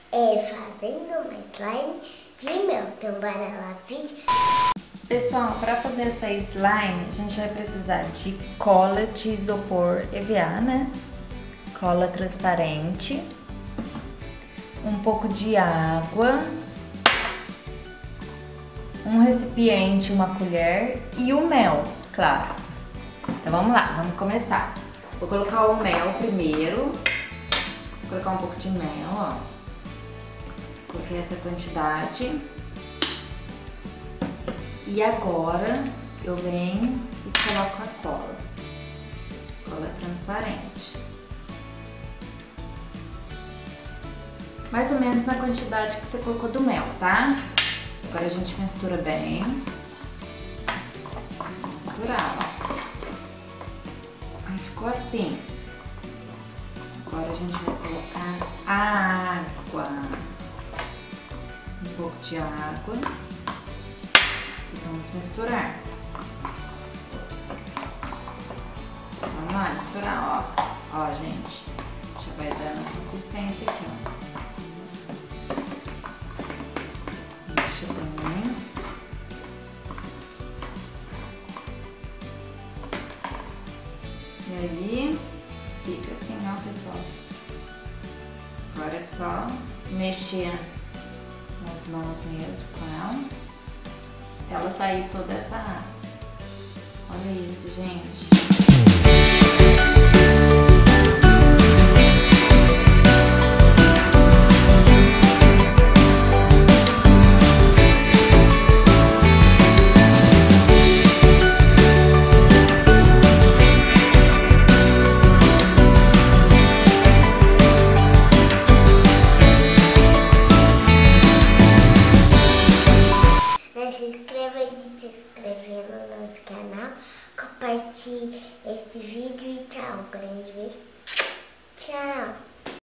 fazendo uma slime de mel. Então bora lá, vídeo. Pessoal, para fazer essa slime, a gente vai precisar de cola de isopor EVA, né? Cola transparente, um pouco de água, um recipiente, uma colher e o mel, claro. Então vamos lá, vamos começar. Vou colocar o mel primeiro. Vou colocar um pouco de mel, ó. Coloquei essa quantidade. E agora eu venho e coloco a cola. Cola transparente. Mais ou menos na quantidade que você colocou do mel, tá? Agora a gente mistura bem. Misturar, ó. Aí ficou assim. Agora a gente vai colocar a água. Um pouco de água. E vamos misturar. Ops. Vamos lá misturar, ó. Ó, gente. Já vai dando consistência aqui, ó. Mexe bem. E aí, fica assim, ó, pessoal. Agora é só mexer nas mãos mesmo com ela sair toda essa água. Olha isso, gente. No nosso canal, compartilhe esse vídeo e tchau, grande beijo. Tchau.